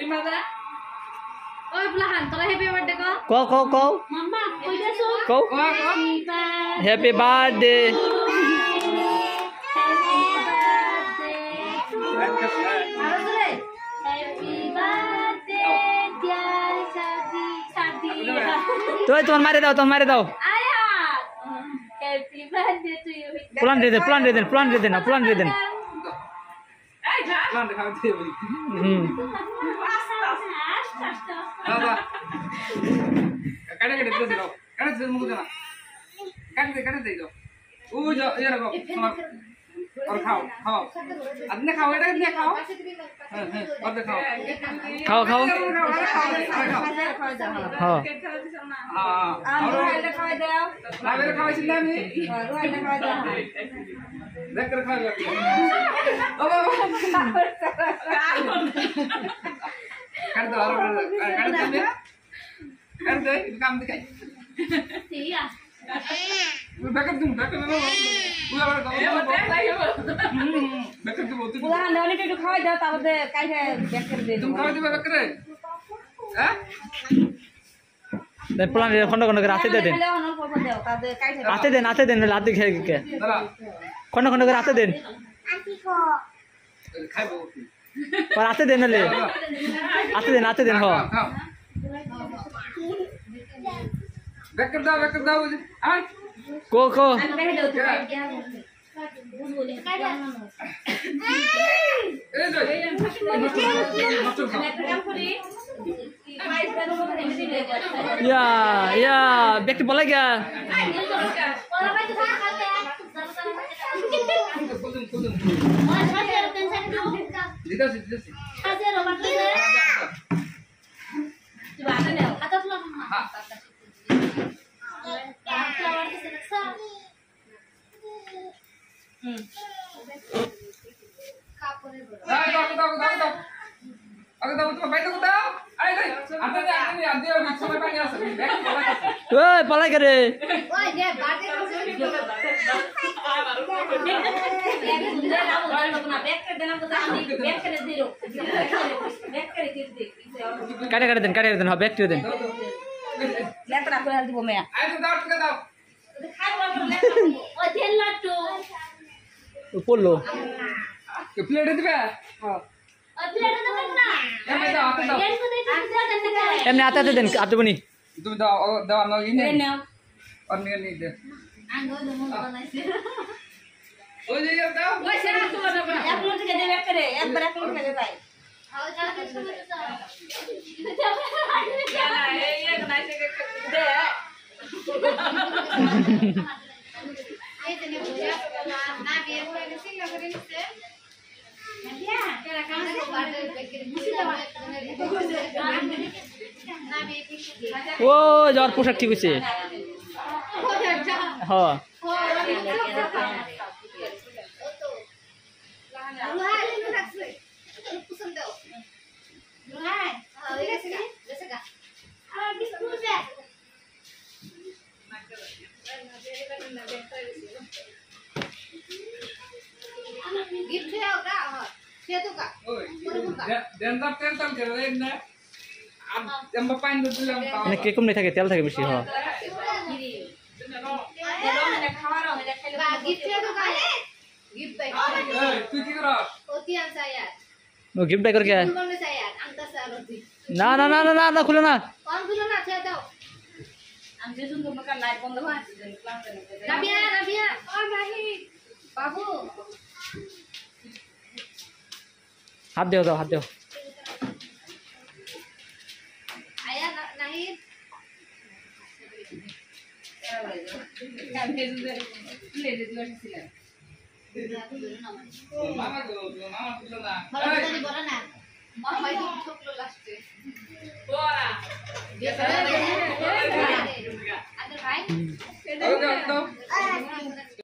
Oi belahan, tolong happy birthday ko. Kau. Mama, kau dah so. Kau. Happy birthday. Tuan mari daw. Ayah. Happy birthday to you. Pulang deden. Pulang deh kau dia. और खाओ अपने खाओ इधर अपने खाओ और खाओ खाओ हाँ मेरे खाओ चिल्ला में देख कर खा कर दो काम दिखाई ठीक है बैकअप तुम पूरा बैकअप तुम होते पूरा अंडा ने तो खाओ जाओ तब दे काई है बैक कर दे तुम खाओ दे बैक करे हैं दे पुलान रे खंड खंड করে আতে দেন খালি অনর পর দাও তাদের কাই है আতে দেন লাতে খেয়ে কে चला খন্ড খন্ড করে আতে দেন खाओ पर आते देन ले आते देन हो बैक कर दो हां को ए जो या व्यक्ति बोला क्या जीता पलाई करे काटे देन हाँ बैक देन लेतरा করে দিব মেয়া পড়লো प्लेट दिबे हां एमने आते देन आते बनी तुम दाओ ना ये নাও और नहीं दे ओ जे ये दाओ ওই সেরা তো না এক মিনিট থেকে দে ব্যাক করে একবার এক মিনিট করে ভাই ও যার পোশাক ঠিক হইছে হ্যাঁ गिफ्ट है का है तो का देन तब तेल तब कर ले ना अब हम पानी दे दिलाम মানে কে কম নাই থাকে তেল থাকে বেশি হ্যাঁ गिफ्ट है तो का गिफ्ट है तू की करो ओतियान saya নো গিফট বাই করে কে खुलो ना saya angka saroti না খুলো না कौन खुलो ना saya tahu আমি যে সুন্দর মকা লাইট বন্ধ হয়ে আছে ক্লাস Rabia और भाई बाबू হাত দাও হাত দাও ayah नहीं আমি যে প্লে দে দিয়েছিলাম मामा को ना kalau tadi boran na mau itu untuk lu last Bora. dia